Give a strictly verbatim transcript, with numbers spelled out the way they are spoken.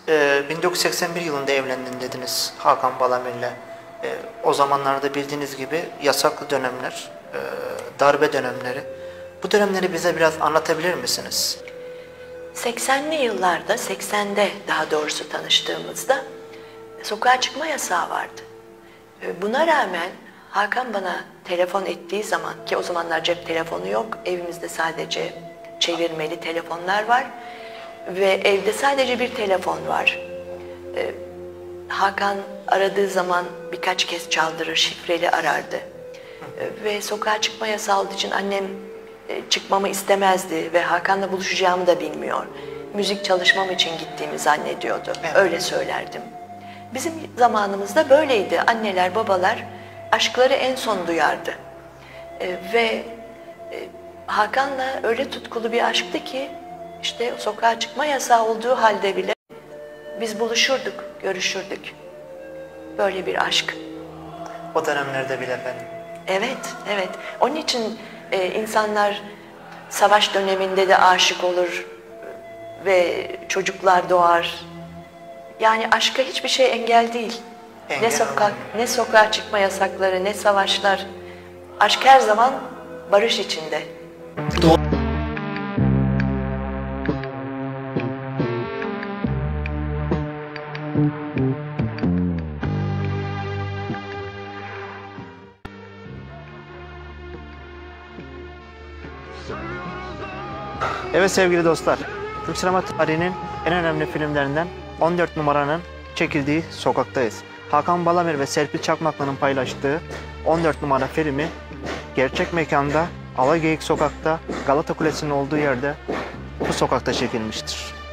e, bin dokuz yüz seksen bir yılında evlendin dediniz Hakan Balamir'le. E, o zamanlarda bildiğiniz gibi yasaklı dönemler, e, darbe dönemleri. Bu dönemleri bize biraz anlatabilir misiniz? seksenli yıllarda, seksende daha doğrusu tanıştığımızda sokağa çıkma yasağı vardı. E, Buna rağmen Hakan bana telefon ettiği zaman, ki o zamanlar cep telefonu yok, evimizde sadece çevirmeli telefonlar var ve evde sadece bir telefon var. Ee, Hakan aradığı zaman birkaç kez çaldırır, şifreli arardı. Ee, ve sokağa çıkma yasağı olduğu için annem e, çıkmamı istemezdi ve Hakan'la buluşacağımı da bilmiyor. Müzik çalışmam için gittiğimi zannediyordu, öyle söylerdim. Bizim zamanımızda böyleydi, anneler, babalar aşkları en son duyardı. Ee, ve e, Hakan'la öyle tutkulu bir aşktı ki işte sokağa çıkma yasağı olduğu halde bile biz buluşurduk, görüşürdük. Böyle bir aşk. O dönemlerde bile efendim. Evet, evet. Onun için e, insanlar savaş döneminde de aşık olur ve çocuklar doğar. Yani aşka hiçbir şey engel değil. Engel ne sokak, ne sokağa çıkma yasakları, ne savaşlar. Aşk her zaman barış içinde. Evet sevgili dostlar, Türk sinema tarihinin en önemli filmlerinden on dört numaranın çekildiği sokaktayız. Hakan Balamir ve Serpil Çakmaklı'nın paylaştığı on dört numara filmi gerçek mekanda Alageyik sokakta Galata Kulesi'nin olduğu yerde bu sokakta çekilmiştir.